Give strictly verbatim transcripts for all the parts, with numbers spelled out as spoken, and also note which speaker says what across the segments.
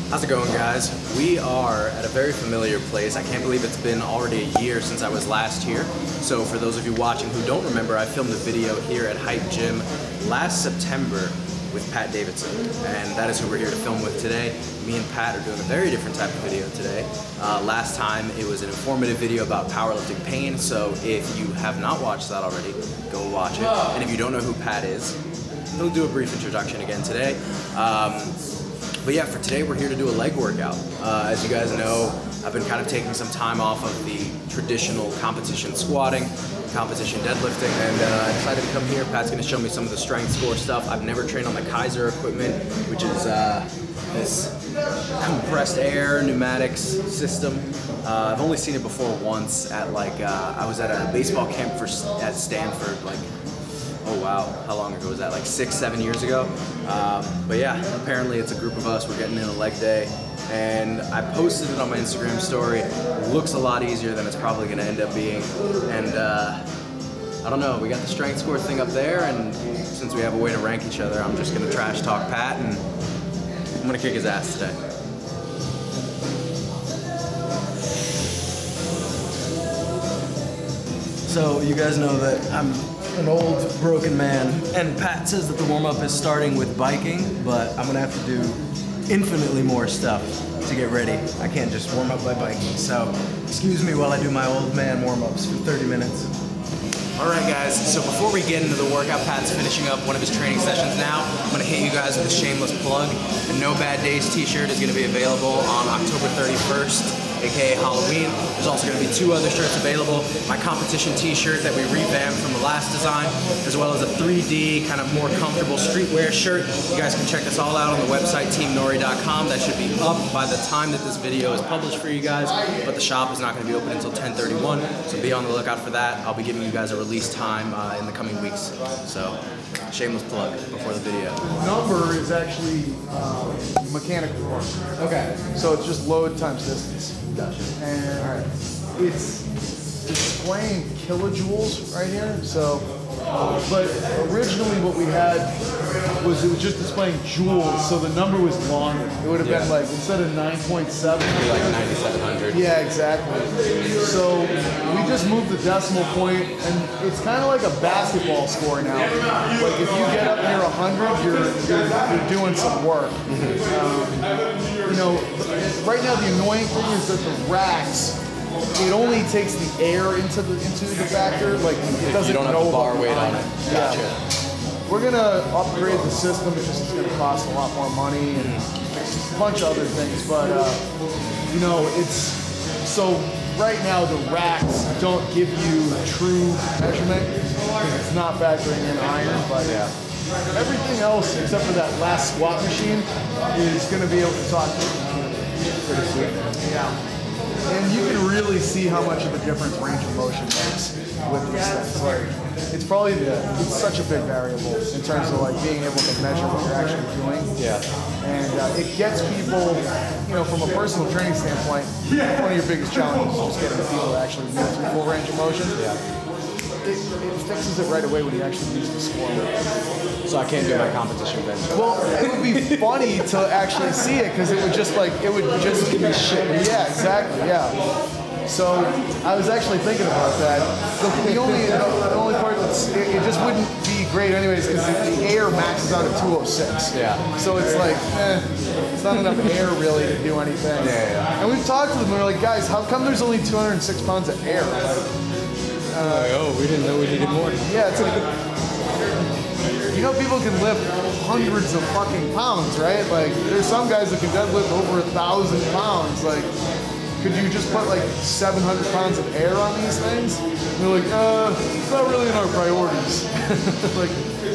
Speaker 1: How's it going, guys? We are at a very familiar place. I can't believe it's been already a year since I was last here. So for those of you watching who don't remember, I filmed a video here at Hype Gym last September with Pat Davidson, and that is who we're here to film with today. Me and Pat are doing a very different type of video today. Uh, last time it was an informative video about powerlifting pain, so if you have not watched that already, go watch it. And if you don't know who Pat is, he'll do a brief introduction again today. Um, But yeah, for today we're here to do a leg workout. Uh, as you guys know, I've been kind of taking some time off of the traditional competition squatting, competition deadlifting, and uh, I decided to come here. Pat's gonna show me some of the strength score stuff. I've never trained on the Kaiser equipment, which is uh, this compressed air pneumatics system. Uh, I've only seen it before once at like, uh, I was at a baseball camp for at Stanford, like, oh wow, how long ago was that? Like six, seven years ago. Um, but yeah, apparently it's a group of us. We're getting in a leg day, and I posted it on my Instagram story. It looks a lot easier than it's probably going to end up being. And uh, I don't know, we got the strength score thing up there, and since we have a way to rank each other, I'm just going to trash talk Pat, and I'm going to kick his ass today. So you guys know that I'm an old broken man, and Pat says that the warm-up is starting with biking, but I'm gonna have to do infinitely more stuff to get ready. I can't just warm up by biking, so excuse me while I do my old man warm-ups for thirty minutes. Alright guys, so before we get into the workout, Pat's finishing up one of his training sessions now. I'm gonna hit you guys with a shameless plug. The No Bad Days t-shirt is gonna be available on October thirty-first. aka Halloween. There's also going to be two other shirts available. My competition t-shirt that we revamped from the last design, as well as a three D, kind of more comfortable streetwear shirt. You guys can check this all out on the website, team nori dot com. That should be up by the time that this video is published for you guys, but the shop is not going to be open until ten thirty-one, so be on the lookout for that. I'll be giving you guys a release time uh, in the coming weeks. So, shameless plug before the video.
Speaker 2: The number is actually uh, mechanical work.
Speaker 1: Okay.
Speaker 2: So it's just load times distance.
Speaker 1: Gotcha.
Speaker 2: And
Speaker 1: all right.
Speaker 2: it's displaying kilojoules right here. So, uh, but originally what we had was it was just displaying joules, so the number was longer. It would have
Speaker 1: yeah.
Speaker 2: been like, instead of nine point seven,
Speaker 1: like ninety-seven hundred.
Speaker 2: Yeah, exactly. So we just moved the decimal point, and it's kind of like a basketball score now. Like if you get up near one hundred, you're, you're, you're doing some work. Um, you know, right now the annoying thing is that the racks, it only takes the air into the into the factor. Like it doesn't
Speaker 1: you don't
Speaker 2: know
Speaker 1: have the bar
Speaker 2: about
Speaker 1: weight on it. Gotcha.
Speaker 2: Yeah. We're gonna upgrade the system. It's just gonna cost a lot more money and a bunch of other things. But uh, you know, it's so right now the racks don't give you true measurement because it's not factoring in iron. But yeah, everything else except for that last squat machine is gonna be able to talk to you. Pretty sweet. Yeah. And you can really see how much of a difference range of motion makes with these things. Like, it's probably the, it's such a big variable in terms of like being able to measure what you're actually doing.
Speaker 1: Yeah.
Speaker 2: And uh, it gets people, you know, from a personal training standpoint, one of your biggest challenges is just getting people to actually move through full range of motion.
Speaker 1: Yeah.
Speaker 2: It, it fixes it right away when you actually use the score.
Speaker 1: So I can't do my competition bench.
Speaker 2: Well, it would be funny to actually see it because it would just like, it would just give me shit. Yeah, exactly, yeah. So I was actually thinking about that. The, the only the only part that's, it, it just wouldn't be great anyways because the air maxes out at two oh six.
Speaker 1: Yeah.
Speaker 2: So it's like, eh, it's not enough air really to do anything.
Speaker 1: Yeah, yeah.
Speaker 2: And we've talked to them and we're like, guys, how come there's only two hundred six pounds of air? Like,
Speaker 1: uh, like, oh, we didn't know we needed more.
Speaker 2: Yeah, it's like, you know, people can lift hundreds of fucking pounds, right? Like, there's some guys that can deadlift over a thousand pounds. Like, could you just put like seven hundred pounds of air on these things? And they're like, uh, it's not really in our priorities. Like,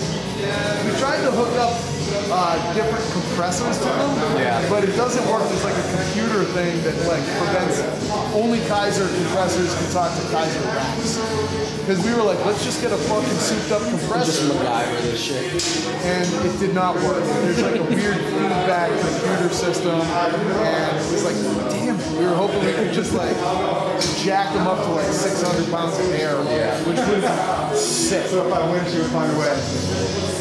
Speaker 2: we tried to hook up uh, different compressors to them,
Speaker 1: yeah.
Speaker 2: but it doesn't work. There's like a computer thing that like prevents it. Only Kaiser compressors can talk to Kaiser racks. Because we were like, let's just get a fucking souped up compressor.
Speaker 1: Just MacGyver this shit.
Speaker 2: And it did not work. There's like a weird feedback computer system, and it was like, damn it. We were hoping we could just like jack them up to like six hundred pounds of air,
Speaker 1: yeah.
Speaker 2: which would be sick.
Speaker 3: So if I win, she would find a way.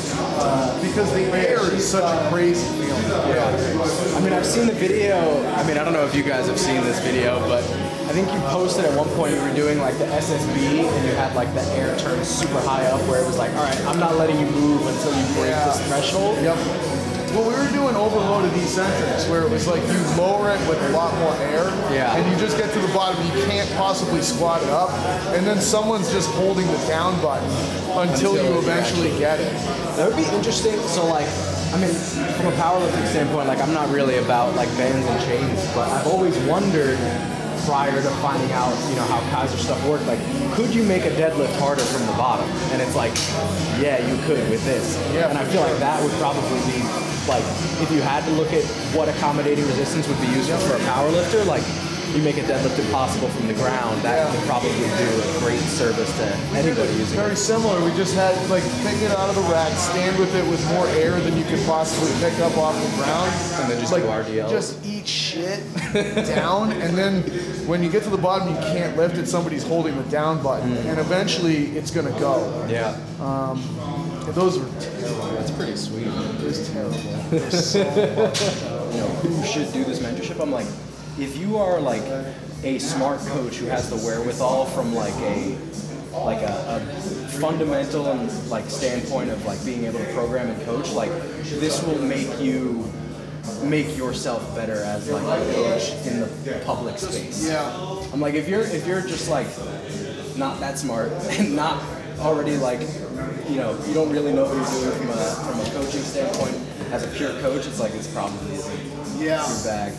Speaker 2: because the air is such a crazy feeling.
Speaker 1: Yeah. I mean, I've seen the video. I mean, I don't know if you guys have seen this video, but I think you posted at one point you were doing like the S S B and you had like the air turn super high up where it was like, all right, I'm not letting you move until you break
Speaker 2: Yeah.
Speaker 1: this threshold.
Speaker 2: Yep. Well, we were doing overloaded eccentrics where it was like you lower it with a lot more air,
Speaker 1: Yeah.
Speaker 2: and you just get to the bottom. You can't possibly squat it up, and then someone's just holding the down button until,
Speaker 1: Until
Speaker 2: you
Speaker 1: you
Speaker 2: eventually get it.
Speaker 1: That would be interesting. So like, I mean, from a powerlifting standpoint, like I'm not really about like bands and chains, but I've always wondered prior to finding out, you know, how Kaiser stuff worked, like, could you make a deadlift harder from the bottom? And it's like, yeah, you could with this.
Speaker 2: Yeah.
Speaker 1: And I feel like that would probably be, like, if you had to look at what accommodating resistance would be useful for a powerlifter, like, you make a deadlift impossible from the ground, that
Speaker 2: Yeah.
Speaker 1: would probably do a great service to anybody using
Speaker 2: Very
Speaker 1: it.
Speaker 2: similar. We just had like take it out of the rack, stand with it with more air than you could possibly pick up off the ground,
Speaker 1: And then just
Speaker 2: like
Speaker 1: do R D L.
Speaker 2: just eat shit down, and then when you get to the bottom, you can't lift it. Somebody's holding the down button,
Speaker 1: Mm.
Speaker 2: and eventually it's gonna go.
Speaker 1: Yeah.
Speaker 2: Those were terrible.
Speaker 1: That's pretty sweet.
Speaker 2: It was terrible. It was so
Speaker 1: You know, who should do this mentorship? I'm like, if you are like a smart coach who has the wherewithal from like a like a, a fundamental and like standpoint of like being able to program and coach, like this will make you make yourself better as like a coach in the public space.
Speaker 2: Yeah.
Speaker 1: I'm like, if you're if you're just like not that smart and not already like, you know, you don't really know what you're doing from a from a coaching standpoint as a pure coach, it's like it's probably isn't
Speaker 3: Yeah.
Speaker 1: your bag.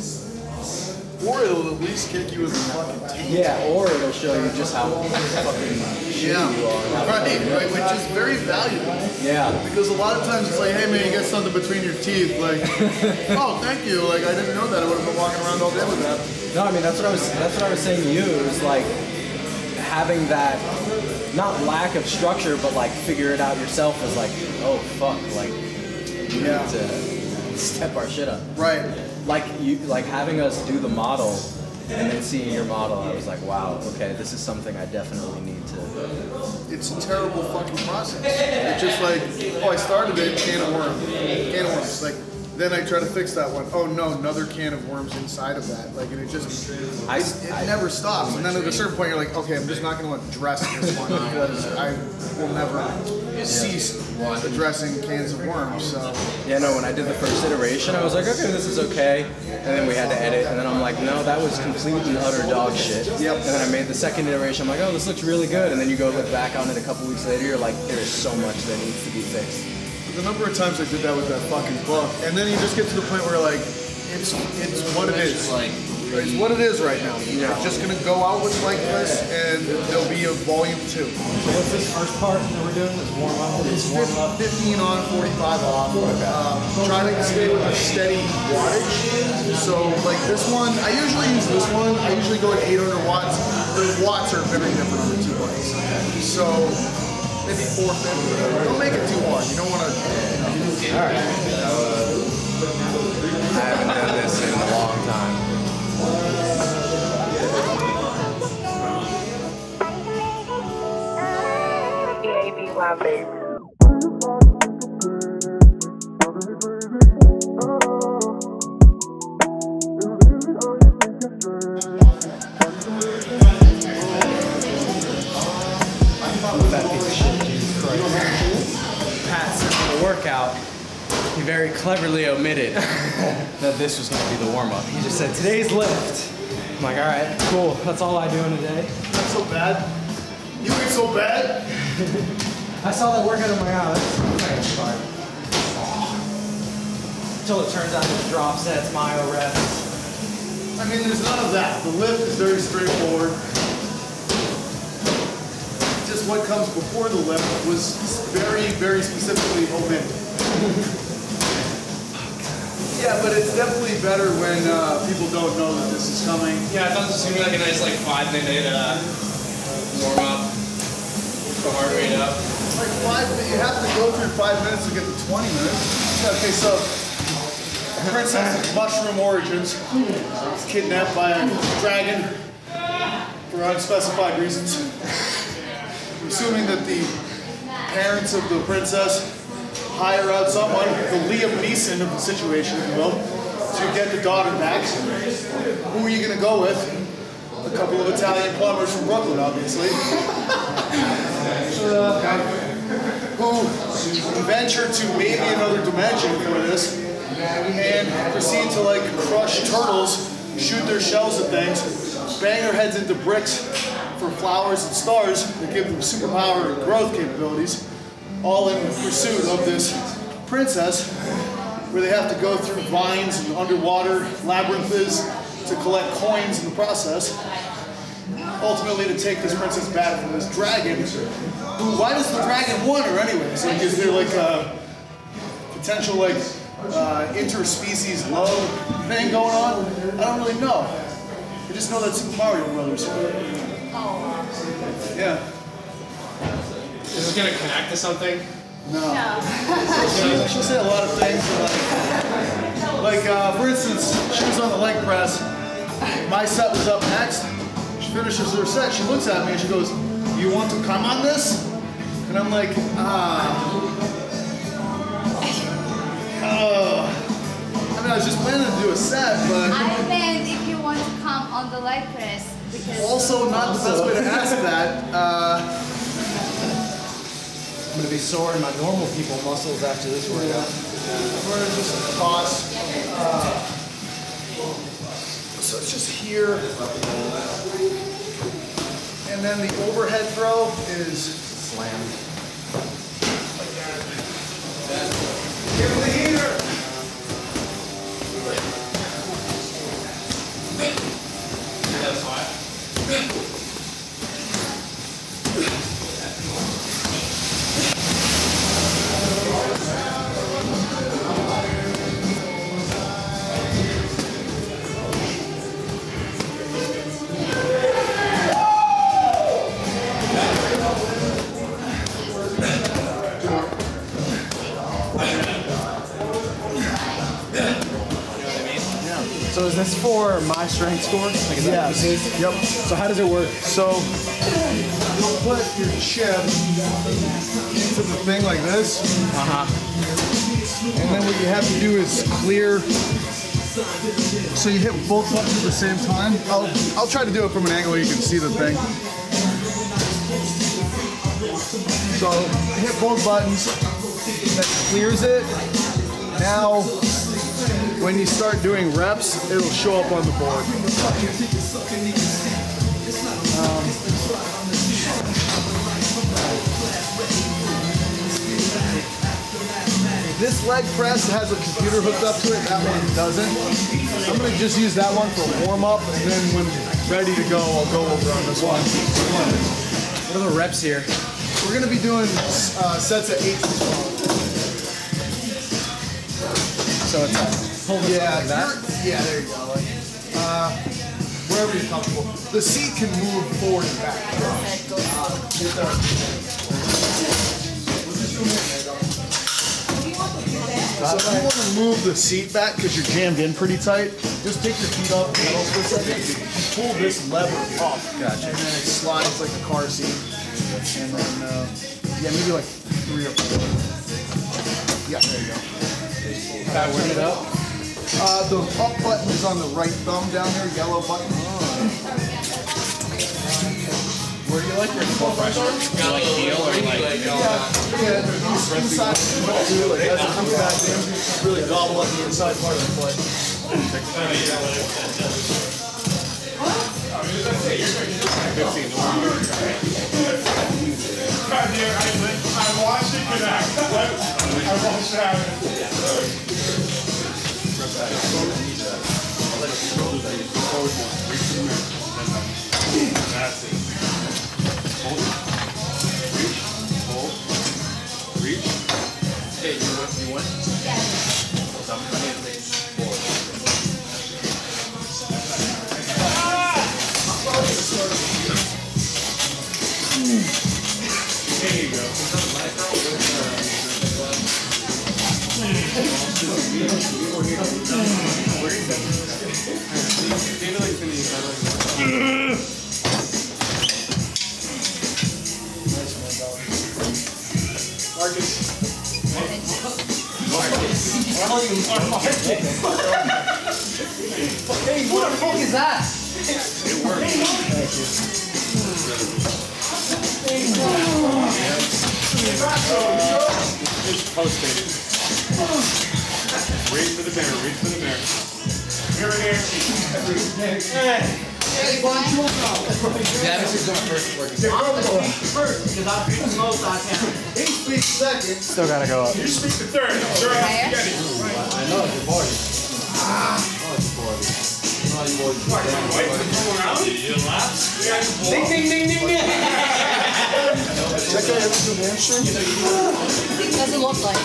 Speaker 3: Or it'll at least kick you in the fucking teeth.
Speaker 1: Yeah, or it'll show you just how fucking shitty
Speaker 3: Yeah.
Speaker 1: you are.
Speaker 3: Right, right, which is very valuable.
Speaker 1: Yeah.
Speaker 3: Because a lot of times it's like, hey man, you got something between your teeth. Like, oh, thank you. Like, I didn't know that. I would have been walking around all day with that.
Speaker 1: No, I mean that's what I was that's what I was saying to you. It was like having that not lack of structure, but like figure it out yourself is like, oh fuck, like we
Speaker 3: Yeah.
Speaker 1: need to step our shit up.
Speaker 3: Right.
Speaker 1: Like you like having us do the model and then seeing your model, I was like, wow, okay, this is something I definitely need to.
Speaker 3: It's a terrible fucking process. It's just like, oh, I started it, can of worms. Can of worms. Like, then I try to fix that one. Oh no, another can of worms inside of that. Like, and it just,
Speaker 1: I-
Speaker 3: it, it
Speaker 1: I-
Speaker 3: never stops. And then at a certain point, you're like, okay, I'm just not going to let dress this one because I will never cease addressing cans of worms. So,
Speaker 1: Yeah, no, when I did the first iteration, I was like, okay, this is okay. And then we had to edit, and then I'm like, no, that was complete and utter dog shit.
Speaker 3: Yep.
Speaker 1: And then I made the second iteration, I'm like, oh, this looks really good. And then you go look back on it a couple weeks later, you're like, there's so much that needs to be fixed.
Speaker 3: the number of times I did that with that fucking book, and then you just get to the point where like, it's it's what it is. It's what it is right now. You're just gonna go out with like this, and there'll be a volume two.
Speaker 1: So what's this first part that we're doing? Is warm up?
Speaker 3: It's fifteen on, forty-five off. Um, trying to stay with a steady wattage. So like this one, I usually use this one. I usually go at eight hundred watts. The watts are very different on the two bikes. So maybe four fifty. Don't make it too hard. You don't want to.
Speaker 1: All right. I haven't done this in a long time.
Speaker 4: B A B Y baby.
Speaker 1: That piece of shit, Jesus Christ. Pat said in the workout, he very cleverly omitted that this was going to be the warm-up. He just said, today's lift. I'm like, all right, cool. That's all I do in a day.
Speaker 3: Not so bad. You ain't so bad.
Speaker 1: I saw that workout in my eyes. Fine. Until it turns out it's drop sets, myo reps.
Speaker 3: I mean, there's none of that. The lift is very straightforward. Just what comes before the lift was very, very specifically omitted. Yeah, but it's definitely better when uh, people don't know that this is coming.
Speaker 5: Yeah, I thought this was gonna be like a nice like five minute uh, warm up, the heart rate up.
Speaker 3: Like five, you have to go through five minutes to get to twenty minutes. Okay, so Princess of Mushroom Origins was kidnapped by a dragon for unspecified reasons. I'm assuming that the parents of the princess hire out someone, the Liam Neeson of the situation, if you will, to get the daughter back. Who are you going to go with? A couple of Italian plumbers from Brooklyn, obviously. uh, who venture to maybe another dimension for this and proceed to like crush turtles, shoot their shells at things, bang their heads into bricks for flowers and stars that give them superpower and growth capabilities, all in pursuit of this princess, where they have to go through vines and underwater labyrinths to collect coins in the process, ultimately to take this princess back from this dragon. Who, why does the dragon want her anyways? Like, is there like a potential like uh, interspecies love thing going on? I don't really know. I just know that's Super Mario Brothers. Yeah.
Speaker 5: Is this gonna connect to something?
Speaker 3: No. She'll, she'll say a lot of things. Like, like uh, for instance, she was on the leg press. My set was up next. She finishes her set. She looks at me and she goes, "You want to come on this?" And I'm like, ah. Uh, I mean, I was just planning to do a set, but
Speaker 6: I meant if you want to come on the leg press. Because
Speaker 3: also not the best way to ask that. Uh,
Speaker 1: I'm gonna be sore in my normal people muscles after this workout.
Speaker 3: We're gonna just toss. Uh, so it's just here. And then the overhead throw is
Speaker 1: Slam.
Speaker 3: like that. Give him the heater!
Speaker 5: That's why.
Speaker 1: So is this for my strength score? Like, is that what
Speaker 3: Yes.
Speaker 1: this is?
Speaker 3: Yep.
Speaker 1: So how does it work?
Speaker 3: So you'll put your chip into the thing like this.
Speaker 1: Uh-huh.
Speaker 3: And then what you have to do is clear. So you hit both buttons at the same time. I'll, I'll try to do it from an angle where you can see the thing. So hit both buttons. That clears it. Now, when you start doing reps, it'll show up on the board. Um, This leg press has a computer hooked up to it, that one doesn't. I'm gonna just use that one for warm up, and then when ready to go, I'll go over on this one.
Speaker 1: What are the reps here?
Speaker 3: We're gonna be doing uh, sets of eight to twelve.
Speaker 1: So it's uh, hold it
Speaker 3: Yeah,
Speaker 1: like that.
Speaker 3: you're- yeah, there you go. Like, uh, wherever you're comfortable. The seat can move forward and back. So if you want to move the seat back because you're jammed in pretty tight, just take your feet off the pedals for a second. Pull this lever up.
Speaker 1: Gotcha.
Speaker 3: And then it slides like a car seat. And then, uh, yeah, maybe like three or four. Yeah, there you go.
Speaker 1: Gotta work it up.
Speaker 3: Uh, the up button is on the right thumb down there, yellow button.
Speaker 5: Where do you like your full pressure? You like heel or like
Speaker 3: Yeah, the inside of the foot too, like as it comes back in, really gobble up the inside part of the foot.
Speaker 7: I watched it connect. I watched it happen. That's it.
Speaker 5: hold, reach, hold, reach. Hey, you want? You want? So I'm coming in late.
Speaker 7: There you go.
Speaker 3: Marcus.
Speaker 8: Hey, what the fuck is that?
Speaker 5: It works. It's posted. Reach for the mirror, reach for the mirror. Mirror, mirror. Hey.
Speaker 8: Yeah, this is going first. First, because I'm the most I can.
Speaker 3: He speaks second.
Speaker 2: Still gotta go up.
Speaker 5: You speak the third. Sure,
Speaker 6: Higher?
Speaker 5: I get it.
Speaker 3: I know it's a party. Ah, oh, it's a party. Oh, you boys.
Speaker 8: Ding, ding, ding, ding, ding.
Speaker 3: Check out everything hamstring.
Speaker 6: Doesn't look like it.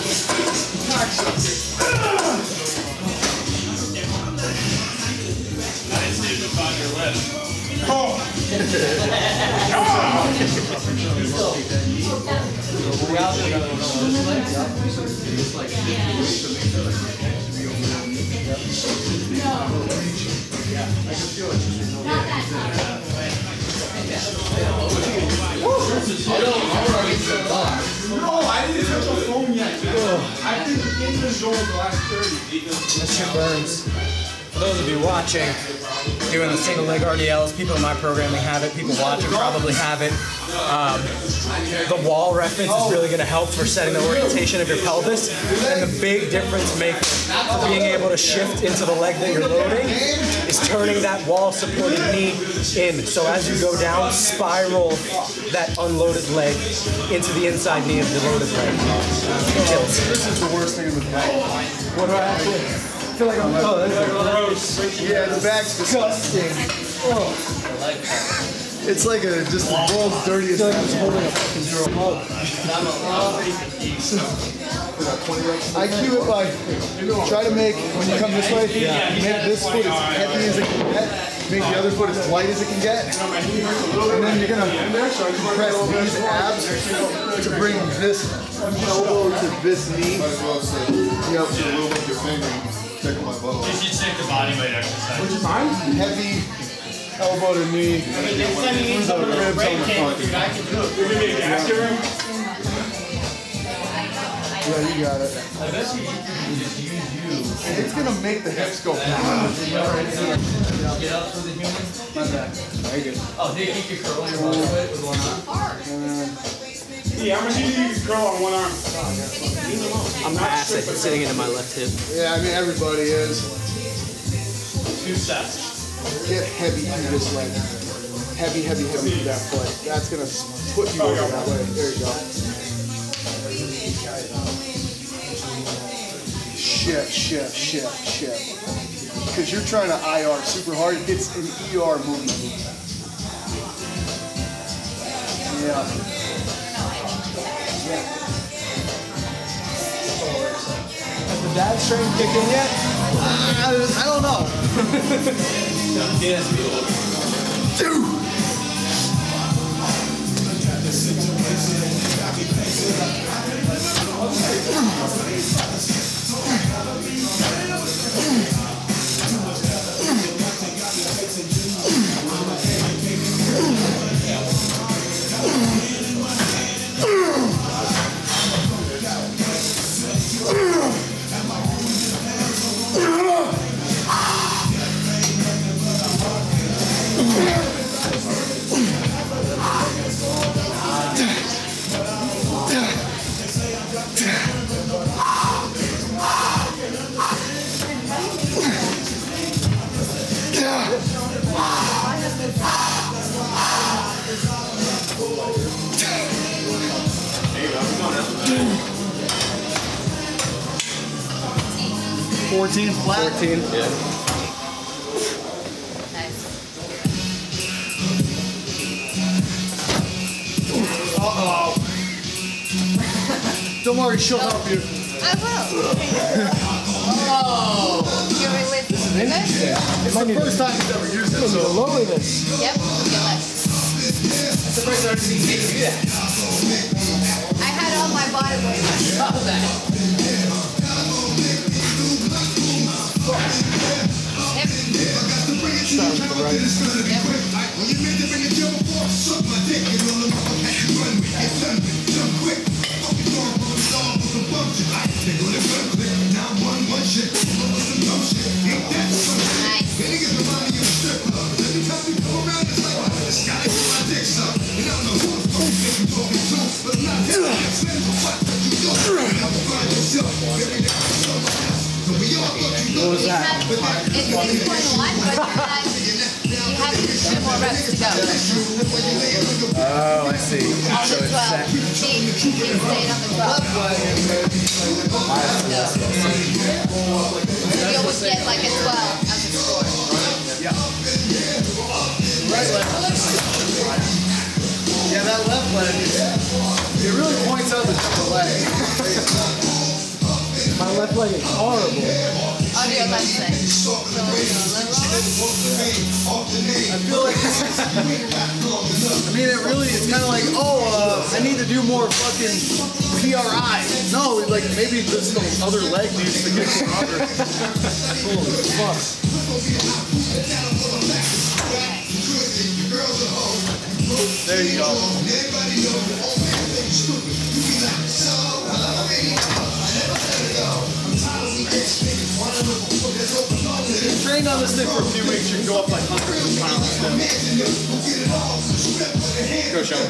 Speaker 5: No, I didn't touch the phone yet. I've been in the zone the last thirty.
Speaker 1: That shit burns. For those of you watching, doing the single leg R D Ls, people in my programming have it, people watching probably have it. Um, the wall reference is really going to help for setting the orientation of your pelvis, and the big difference maker for being able to shift into the leg that you're loading is turning that wall supported knee in. So as you go down, spiral that unloaded leg into the inside knee of the loaded leg. Kills.
Speaker 3: This is the worst thing in the bag.
Speaker 2: What do I have to? I feel like I'm. Oh, that's gross.
Speaker 3: Yeah, the bag's disgusting. Oh. It's like a just the world's dirtiest.
Speaker 2: I feel like I'm just holding a fucking girl hug.
Speaker 3: I cue it by try to make when you come this way, make this foot as heavy as it can get, make the other foot as light as it can get, and then you're gonna press these abs to bring this elbow to this knee. Yep.
Speaker 7: You should take the body weight exercise.
Speaker 3: Heavy elbow to knee. Ribs on the front. Yeah, you got it. And it's gonna make the hips go back.
Speaker 8: Oh, Nick, you can curl your body weight with one arm.
Speaker 5: Yeah, how much do you think you can curl on one arm?
Speaker 1: I'm massive sitting into my left hip.
Speaker 3: Yeah, I mean everybody is.
Speaker 8: Two sets.
Speaker 3: Get heavy through this leg. Heavy, heavy, heavy through that foot. That's gonna put you over that way. There you go. Shift, shift, shift, shift. Because you're trying to I R super hard. It's an E R movement. Yeah.
Speaker 2: Has the dad strain kicked in yet?
Speaker 3: Uh, I don't know. Dude. fourteen flat?
Speaker 1: fourteen. Yeah.
Speaker 3: Uh-oh. Don't worry, she'll help you.
Speaker 6: I will. Oh. You're with this is
Speaker 3: Yeah. It's the first time he's ever used it, so.
Speaker 2: Lower this.
Speaker 6: Yep. Feel it.
Speaker 8: That's the first time I've seen you do that.
Speaker 6: I had all my body weight.
Speaker 8: I saw that.
Speaker 6: Yep.
Speaker 2: Start with the right.
Speaker 6: Yep. It's six point one, but you have, you have two more reps to go.
Speaker 1: Oh, I see.
Speaker 6: On
Speaker 1: So
Speaker 6: the
Speaker 1: it's
Speaker 6: twelve.
Speaker 1: set.
Speaker 6: He, he stayed on the twelve. So you always get like a twelve as a score.
Speaker 3: Yeah, that left leg, it really points out the double leg.
Speaker 2: My left leg is horrible.
Speaker 6: On your left side. So your
Speaker 3: I feel like this is, I mean, it really, it's kind of like, oh, uh, I need to do more fucking P R I. No, like maybe this the other leg needs to get stronger. Holy fuck. There you go. Trained on this thing for a few weeks, you can go up like hundreds of pounds. Go, Sean.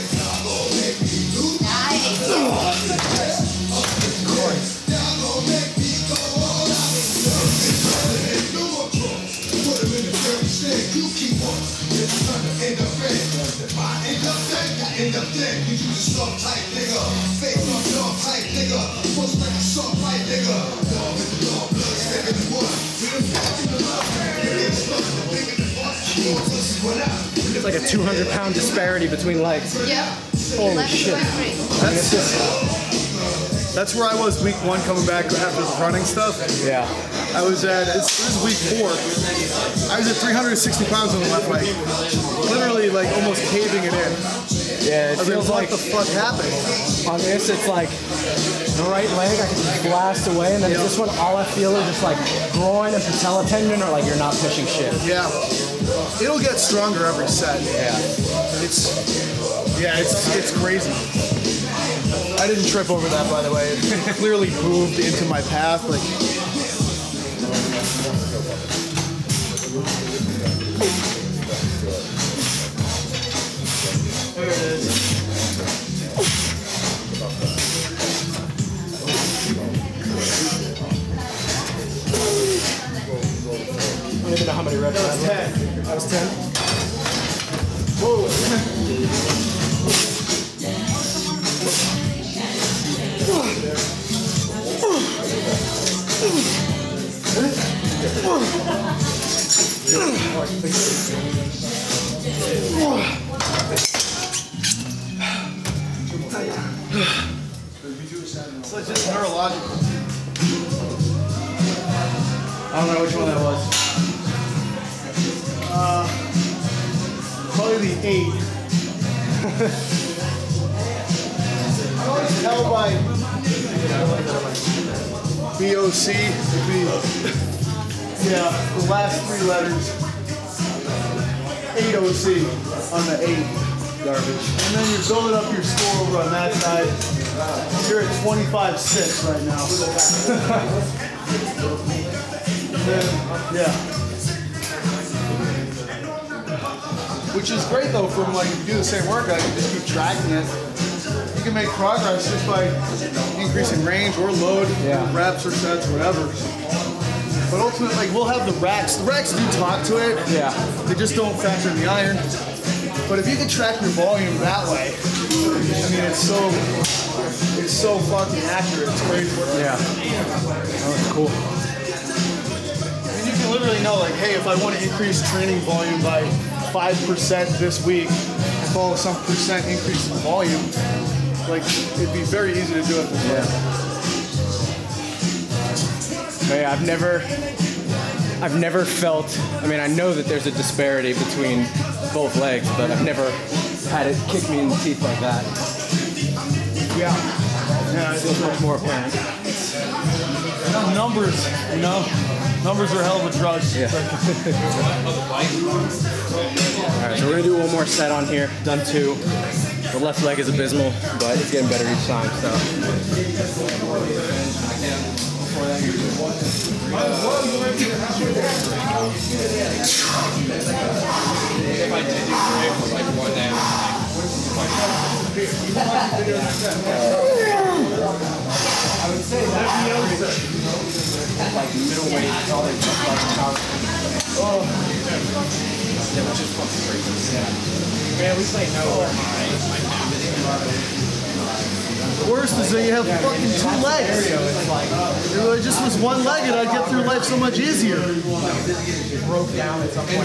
Speaker 1: It's like a two hundred pound disparity between legs.
Speaker 6: Yep.
Speaker 1: Holy shit.
Speaker 3: That's, that's where I was week one coming back after the running stuff.
Speaker 1: Yeah.
Speaker 3: I was at, this was week four. I was at three hundred sixty pounds on the left leg. Literally like almost caving it in.
Speaker 2: Yeah, it
Speaker 3: I was
Speaker 2: feels
Speaker 3: like,
Speaker 2: like
Speaker 3: what the fuck happened?
Speaker 2: on this it's like the right leg I can just blast away, and then this one all I feel is just like groin and patella tendon, or like you're not pushing shit.
Speaker 3: Yeah. It'll get stronger every set.
Speaker 2: Yeah.
Speaker 3: It's, yeah, it's, it's crazy. I didn't trip over that, by the way. It clearly moved into my path. Like, there it is.
Speaker 2: I don't even know how many reps
Speaker 3: That was
Speaker 2: I had.
Speaker 3: ten.
Speaker 2: That was ten.
Speaker 3: Whoa. So it's just neurological.
Speaker 2: I don't know which one that was.
Speaker 3: Uh, probably the eight. I always tell by B O C would be, yeah, the last three letters. eight O C on the eight. Garbage. And then you're building up your score over on that side. You're at twenty-five six right now. Then, yeah. Which is great though, from like, if you do the same workout, you just keep tracking it. You can make progress just by increasing range or load,
Speaker 2: Yeah.
Speaker 3: reps or sets, whatever. But ultimately, like, we'll have the racks. The racks do talk to it.
Speaker 2: Yeah.
Speaker 3: They just don't factor in the iron. But if you can track your volume that way, I mean, it's so, it's so fucking accurate. It's crazy.
Speaker 2: Yeah. That was cool.
Speaker 3: And you can literally know, like, hey, if I want to increase training volume by five percent this week, and follow some percent increase in volume, like, it'd be very easy to do it this way.
Speaker 2: But yeah, I've never, I've never felt, I mean, I know that there's a disparity between both legs, but I've never had it kick me in the teeth like that.
Speaker 3: Yeah. Yeah, it's
Speaker 2: Feels much more apparent.
Speaker 3: no, numbers, you know? Numbers are a hell of a drug.
Speaker 2: Yeah. All right, so we're gonna do one more set on here. Done two. The left leg is abysmal, but it's getting better each time. So.
Speaker 5: If I did do it for like one day,
Speaker 2: I would say that
Speaker 5: middleweight, all that stuff about power.
Speaker 2: Oh.
Speaker 5: Yeah, which is fucking crazy. Yeah. Man, at least I know where my, my
Speaker 2: The worst is that you have fucking two legs. If it just was one-legged, I'd get through life so much easier.
Speaker 5: broke down at some point.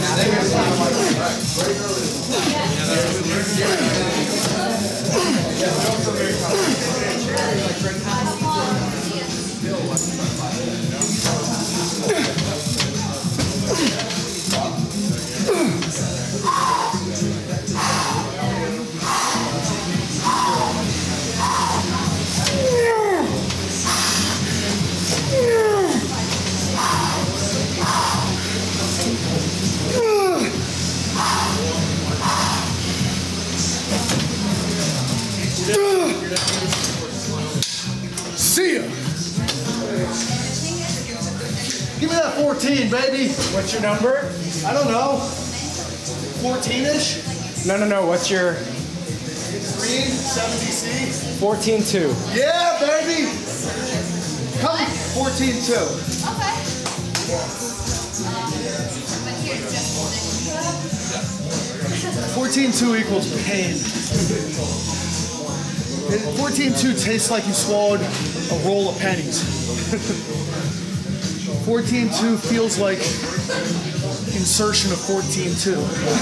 Speaker 2: See ya. Give me that fourteen, baby.
Speaker 5: What's your number?
Speaker 2: I don't know. fourteen-ish?
Speaker 5: No, no, no. What's your
Speaker 2: Green, seventy C.
Speaker 5: fourteen two?
Speaker 2: Yeah, baby. Come, fourteen two.
Speaker 6: Okay. But here's just
Speaker 2: fourteen two equals pain. fourteen two tastes like you swallowed a roll of pennies. fourteen two feels like insertion of fourteen two.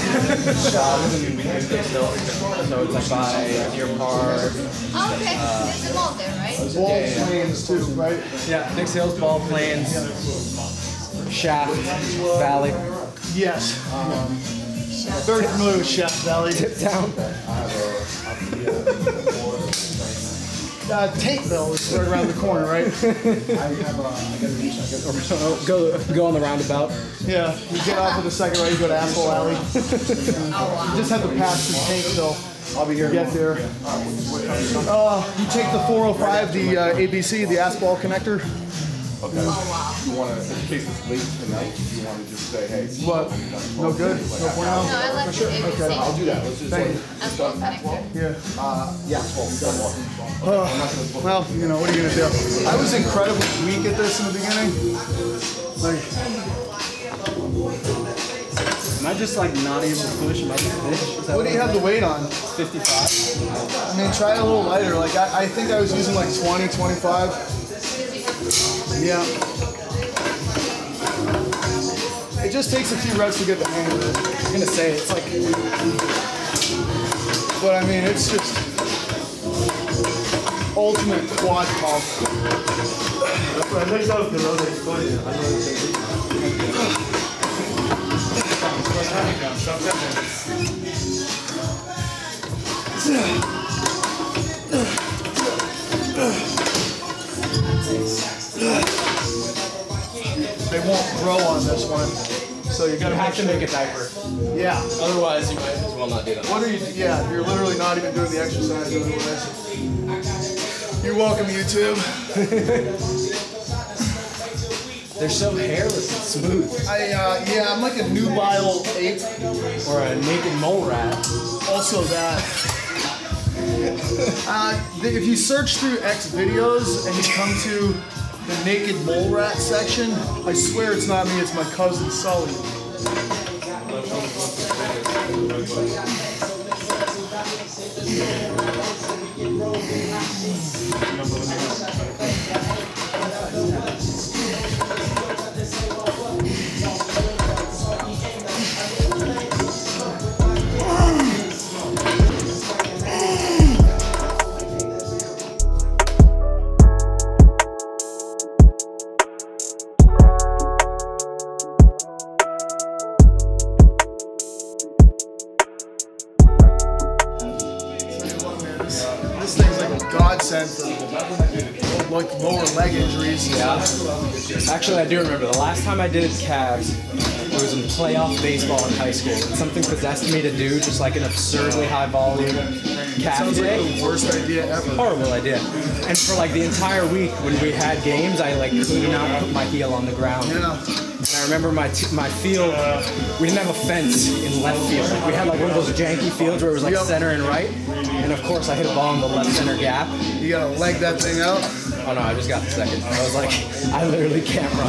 Speaker 5: So it's like by Deer Park.
Speaker 6: Oh, okay. There's a mall there, right?
Speaker 2: Wall planes too, right?
Speaker 5: Yeah, Nick Sales, Ball Plains, Shaft, Valley,
Speaker 2: Yes. Um, very familiar with Chef Valley.
Speaker 5: Tip Town.
Speaker 2: Uh, Tateville is right around the corner, right?
Speaker 5: Go go on the roundabout.
Speaker 2: Yeah, you get off of the second right, you go to Asshole Alley. You just have to pass through Tankville. I'll be here to get there. Uh, you take the four oh five, the uh, A B C, the Asphalt connector.
Speaker 9: Okay. You want to, in case it's late tonight, you want to just say, hey.
Speaker 2: What? No good? No
Speaker 6: No,
Speaker 2: bueno?
Speaker 6: I like the A B C.
Speaker 2: Okay.
Speaker 9: I'll do that. Let's just
Speaker 2: Thank
Speaker 9: like,
Speaker 2: you.
Speaker 6: Asphalt connector.
Speaker 2: Yeah.
Speaker 9: uh, yeah, well, we got one.
Speaker 2: Uh, well, you know, what are you gonna do? I was incredibly weak at this in the beginning. Like,
Speaker 5: Am I just like not able to push? Am I just bitch? Is that
Speaker 2: what do you have the weight on?
Speaker 5: fifty-five?
Speaker 2: I mean, try a little lighter. Like, I, I think I was using like twenty, twenty-five. Yeah. It just takes a few reps to get the hang of it.
Speaker 5: I'm gonna say it's like
Speaker 2: But I mean, it's just ultimate quad pump. They won't grow on this one, so you gotta
Speaker 5: you
Speaker 2: make
Speaker 5: have to
Speaker 2: sure.
Speaker 5: make a diaper.
Speaker 2: Yeah.
Speaker 5: Otherwise, you might as well not do that.
Speaker 2: What are you? Yeah, you're literally not even doing the exercise otherwise. You're welcome, YouTube.
Speaker 5: They're so hairless and smooth.
Speaker 2: I uh, yeah, I'm like a nubile ape.
Speaker 5: Or a naked mole rat.
Speaker 2: Also that. Uh, th- if you search through X videos and you come to the naked mole rat section, I swear it's not me, it's my cousin Sully. This thing's like a godsend for like lower leg injuries.
Speaker 5: Yeah. Actually, I do remember the last time I did calves, it was in playoff baseball in high school. And something possessed me to do just like an absurdly high volume calf
Speaker 2: Sounds like
Speaker 5: day.
Speaker 2: the worst idea ever.
Speaker 5: Horrible idea. And for like the entire week when we had games, I like could not put my heel on the ground.
Speaker 2: Yeah.
Speaker 5: And I remember my t my field, we didn't have a fence in left field. Like, we had like one of those janky fields where it was like
Speaker 3: Yep.
Speaker 5: center and right. And of course, I hit a ball in the left center gap.
Speaker 3: You gotta leg that thing out.
Speaker 5: Oh no, I just got the second. I was like, I literally can't run.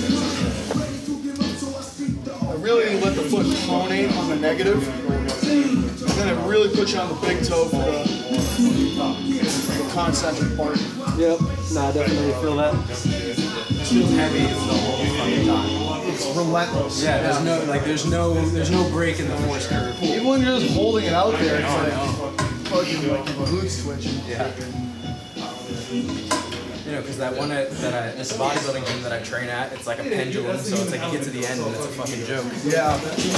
Speaker 3: I really let the foot pronate on the negative, and then it really puts you on the big toe for the, the concentric part.
Speaker 5: Yep, no, I definitely feel that.
Speaker 1: It feels heavy the whole fucking time.
Speaker 3: It's relentless.
Speaker 5: Yeah, there's no like, there's no, there's no break in the force curve.
Speaker 3: Even when you're just holding it out there, it's like fucking like your glutes twitching.
Speaker 5: Yeah. You know, because that one at, that I, this bodybuilding gym that I train at, it's like a pendulum, so it's like you get to the end and it's a fucking joke.
Speaker 3: Yeah.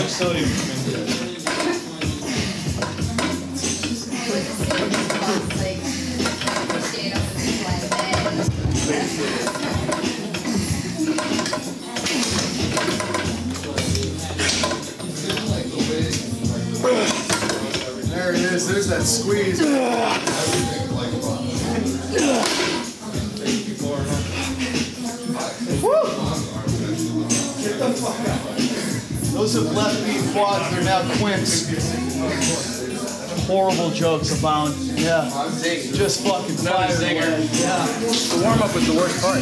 Speaker 3: There it is. There's that squeeze. Those have left being quads, they're now quints. Horrible jokes abound. Yeah. Just fucking fire. Yeah.
Speaker 5: The warm-up was the worst part.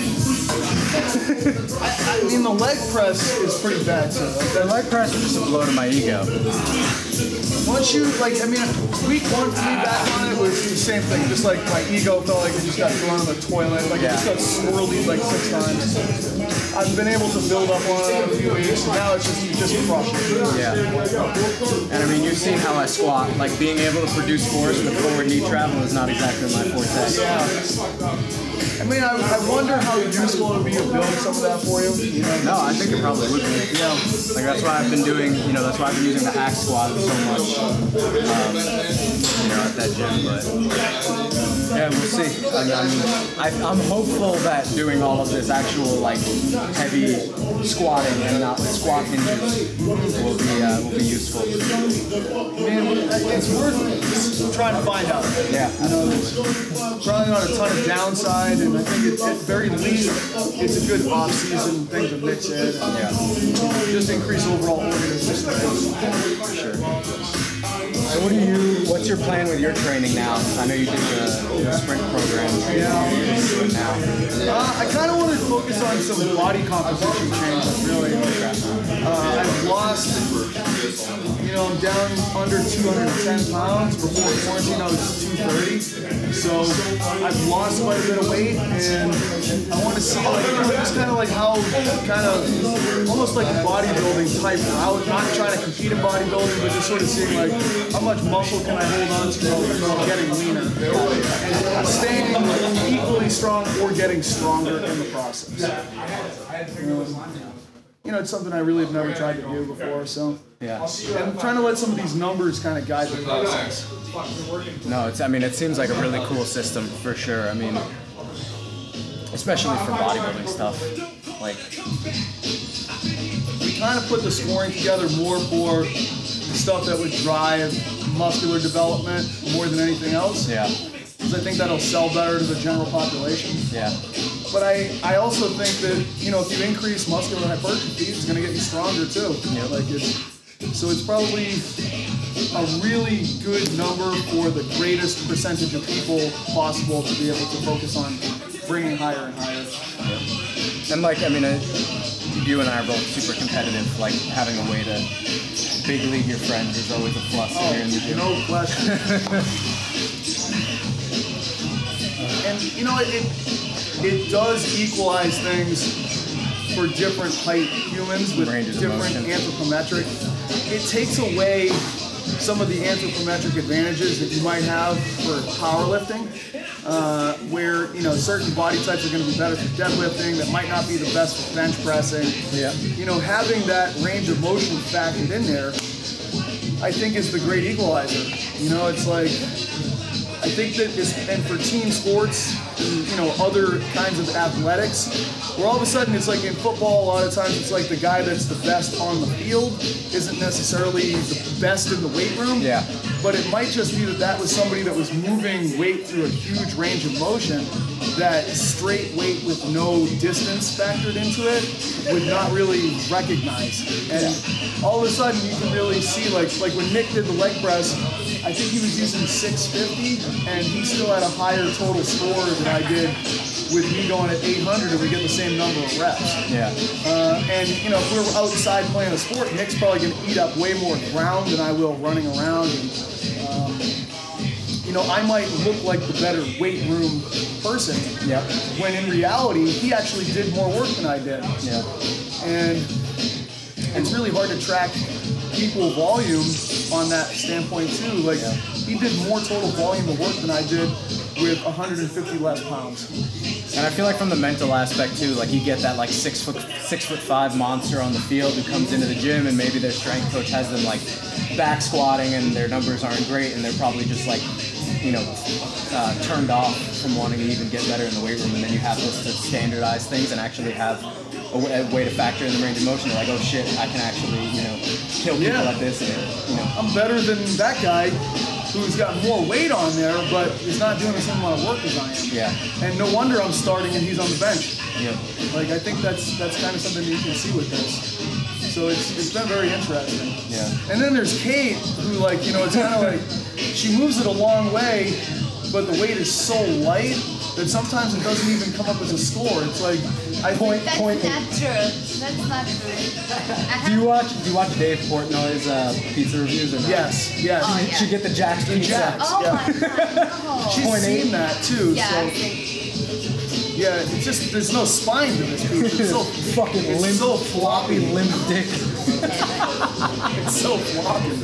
Speaker 3: I, I mean, the leg press is pretty bad too.
Speaker 5: The leg press was just a blow to my ego.
Speaker 3: Once you, like, I mean, week one for me back on it was the same thing. Just like my ego felt like it just got thrown in the toilet. Like it just got swirly like six times. I've been able to build up on it in a few weeks, and now it's just, you just crush it.
Speaker 5: Yeah. And I mean, you've seen how I squat. Like, being able to produce force with forward knee travel is not exactly my forte.
Speaker 3: Yeah. I mean, I, I wonder how useful it would be to build some of that for you. You know?
Speaker 5: No, I think it probably would be.
Speaker 3: Yeah.
Speaker 5: Like, that's why I've been doing, you know, that's why I've been using the hack squat so much, um, you know, at that gym. But yeah, we'll see. I mean, I, I'm hopeful that doing all of this actual, like, heavy squatting and not squat hinges will be uh, will be useful.
Speaker 3: Man, it's worth trying to find out.
Speaker 5: Yeah.
Speaker 3: You know, there's probably not a ton of downside, and I think it, at very least it's a good off-season thing to mix in. And
Speaker 5: Yeah.
Speaker 3: just increase overall organism strength.
Speaker 5: For sure. So what do you? What's your plan with your training now? I know you did the, the sprint program.
Speaker 3: Yeah.
Speaker 5: What are you doing now?
Speaker 3: Uh, I kind of want to focus on some body composition changes, really. Uh, I've lost, you know, I'm down under two hundred ten pounds. Before quarantine, I was two thirty. So I've lost quite a bit of weight, and I want to see, like, you know, just kind of like how, kind of, almost like a bodybuilding type route. Not trying to compete in bodybuilding, but just sort of seeing, like, how much muscle can I hold on to while getting leaner, and staying equally strong or getting stronger in the process. You know, it's something I really have never tried to do before, so
Speaker 5: Yeah.
Speaker 3: I'm trying to let some of these numbers kind of guide the process.
Speaker 5: No, it's. I mean, it seems like a really cool system for sure. I mean, especially for bodybuilding stuff. Like,
Speaker 3: We kind of put the scoring together more for stuff that would drive muscular development more than anything else.
Speaker 5: yeah,
Speaker 3: Because I think that'll sell better to the general population.
Speaker 5: yeah,
Speaker 3: But I, I also think that, you know, if you increase muscular hypertrophy, it's going to get you stronger too.
Speaker 5: Yep.
Speaker 3: Like it's, so it's probably a really good number for the greatest percentage of people possible to be able to focus on bringing higher and higher.
Speaker 5: and like, I mean, uh, you and I are both super competitive. Like, having a way to big league your friends is always a plus here in the
Speaker 3: Oh,
Speaker 5: gym.
Speaker 3: no question. And you know, it, it it does equalize things for different height humans with
Speaker 5: Ranges of
Speaker 3: different
Speaker 5: motion.
Speaker 3: anthropometric. It takes away some of the anthropometric advantages that you might have for powerlifting, uh, where, you know, certain body types are going to be better for deadlifting that might not be the best for bench pressing.
Speaker 5: Yeah.
Speaker 3: You know, having that range of motion factored in there, I think, is the great equalizer. You know, it's like, I think that, it's, and for team sports
Speaker 2: and you know other kinds of athletics, where all of a sudden it's like in football, a lot of times it's like the guy that's the best on the field isn't necessarily the best in the weight room.
Speaker 5: Yeah.
Speaker 2: But it might just be that that was somebody that was moving weight through a huge range of motion that straight weight with no distance factored into it would not really recognize. And all of a sudden you can really see, like like when Nick did the leg press, I think he was using six fifty and he still had a higher total score than I did with me going at eight hundred and we get the same number of reps.
Speaker 5: Yeah.
Speaker 2: Uh, and you know, if we're outside playing a sport, Nick's probably gonna eat up way more ground than I will running around. And, um, you know, I might look like the better weight room person,
Speaker 5: Yeah.
Speaker 2: when in reality, he actually did more work than I did.
Speaker 5: Yeah.
Speaker 2: And it's really hard to track equal volume on that standpoint too. Like,
Speaker 5: Yeah.
Speaker 2: he did more total volume of work than I did with one hundred fifty less pounds.
Speaker 5: And I feel like from the mental aspect too, like you get that like six foot six foot five monster on the field who comes into the gym and maybe their strength coach has them like back squatting and their numbers aren't great and they're probably just like, you know, uh, turned off from wanting to even get better in the weight room, and then you have this to standardize things and actually have a, w- a way to factor in the range of motion. They're like, oh shit, I can actually, you know, kill people
Speaker 2: Yeah.
Speaker 5: like this, and you know.
Speaker 2: I'm better than that guy who's got more weight on there, but is not doing the same amount of work as I am.
Speaker 5: Yeah.
Speaker 2: And no wonder I'm starting and he's on the bench.
Speaker 5: Yeah.
Speaker 2: Like, I think that's that's kind of something you can see with this. So it's it's been very interesting.
Speaker 5: Yeah.
Speaker 2: And then there's Kate, who, like, you know, it's kind of like she moves it a long way, but the weight is so light that sometimes it doesn't even come up as a score. It's like I point
Speaker 6: That's
Speaker 2: point.
Speaker 6: not true. That's not true. I
Speaker 5: Do you
Speaker 6: have,
Speaker 5: watch Do you watch Dave Portnoy's uh, pizza reviews or not?
Speaker 2: Yes, yes.
Speaker 6: Oh,
Speaker 5: You
Speaker 6: yeah.
Speaker 5: should get the Jack's pizza.
Speaker 2: Jack's.
Speaker 6: oh
Speaker 2: yeah.
Speaker 6: my god, no.
Speaker 2: She's
Speaker 5: Point
Speaker 2: seen
Speaker 5: eight.
Speaker 2: that too.
Speaker 6: Yeah.
Speaker 2: So yeah, it's just there's no spine to this pizza. It's so
Speaker 5: Fucking
Speaker 2: it's
Speaker 5: limp,
Speaker 2: so
Speaker 5: floppy,
Speaker 2: floppy.
Speaker 5: limp dick.
Speaker 2: It's so floppy.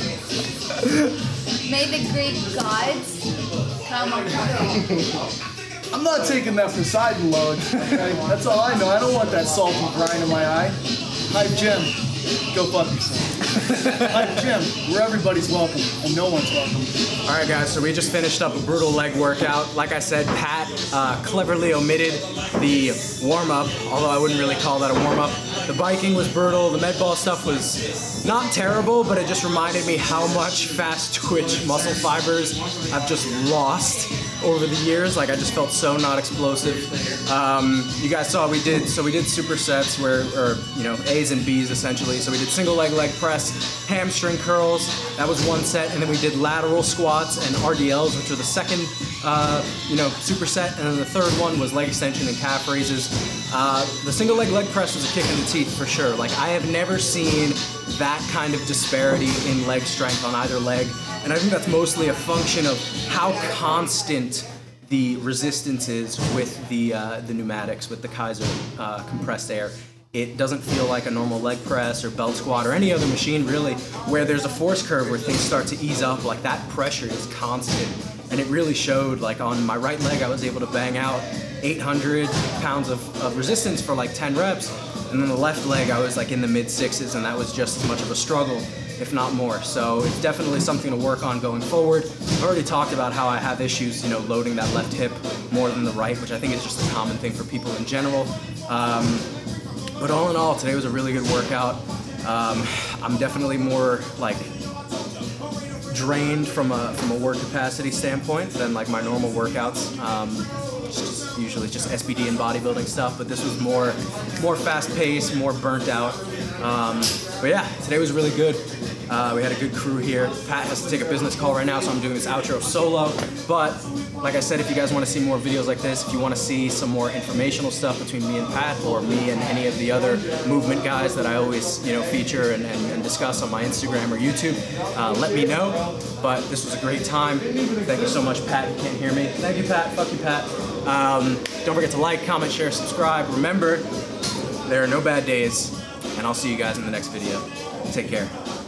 Speaker 6: May the Greek gods come upon you.
Speaker 2: I'm not taking that Poseidon load. Okay? That's all I know. I don't want that salty brine in my eye. Hi, Jim. Go fuck yourself. Hi, Jim. Where everybody's welcome and no one's welcome.
Speaker 1: All right, guys, so we just finished up a brutal leg workout. Like I said, Pat uh, cleverly omitted the warm-up, although I wouldn't really call that a warm-up. The biking was brutal. The med ball stuff was not terrible, but it just reminded me how much fast twitch muscle fibers I've just lost over the years. Like, I just felt so not explosive. Um, you guys saw we did, so we did supersets where, or, you know, A's and B's essentially. So we did single leg leg press, hamstring curls, that was one set, and then we did lateral squats and R D Ls, which were the second, uh, you know, superset, and then the third one was leg extension and calf raises. Uh, the single leg leg press was a kick in the teeth for sure. Like, I have never seen that kind of disparity in leg strength on either leg, and I think that's mostly a function of how constant the resistance is with the uh, the pneumatics, with the Kaiser uh, compressed air. It doesn't feel like a normal leg press or belt squat or any other machine really, where there's a force curve where things start to ease up. Like, that pressure is constant, and it really showed. Like, on my right leg, I was able to bang out eight hundred pounds of, of resistance for like ten reps, and then the left leg, I was like in the mid sixes, and that was just as much of a struggle, if not more. So it's definitely something to work on going forward. I've already talked about how I have issues, you know, loading that left hip more than the right, which I think is just a common thing for people in general. Um, but all in all, today was a really good workout. Um, I'm definitely more like drained from a from a work capacity standpoint than like my normal workouts. Um, it's just usually just S B D and bodybuilding stuff, but this was more more fast paced, more burnt out. Um, but yeah, today was really good. Uh, we had a good crew here. Pat has to take a business call right now, so I'm doing this outro solo. But like I said, if you guys want to see more videos like this, if you want to see some more informational stuff between me and Pat, or me and any of the other movement guys that I always, you know, feature and, and, and discuss on my Instagram or YouTube, uh, let me know. But this was a great time. Thank you so much, Pat. You can't hear me. Thank you, Pat. Fuck you, Pat. Um, don't forget to like, comment, share, subscribe. Remember, there are no bad days, and I'll see you guys in the next video. Take care.